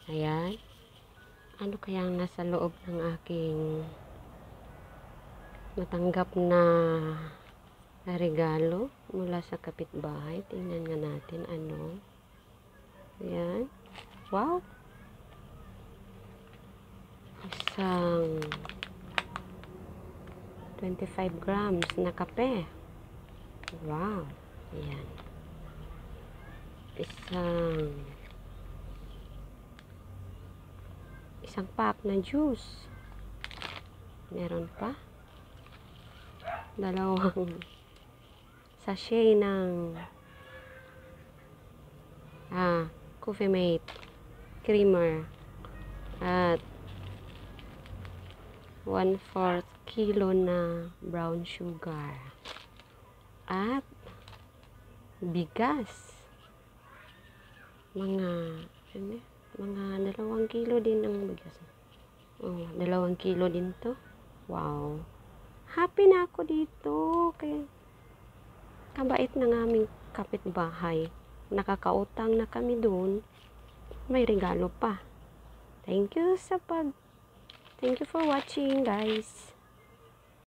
Ayan. Ano kaya nasa loob ng aking natanggap na regalo mula sa kapitbahay? Tingnan nga natin ano. Ayan. Wow! Isang 25 grams na kape. Wow! Ayan. Isang pack na juice. Meron pa. Dalawang sachet ng Coffee Mate creamer. At 1/4 kilo na brown sugar. At bigas. Mga 2 kilo din ang bigas. 2 kilo din to. Wow. Happy na ako dito. Kaya kabait ng aming kapitbahay. Nakakautang na kami doon. May regalo pa. Thank you for watching, guys.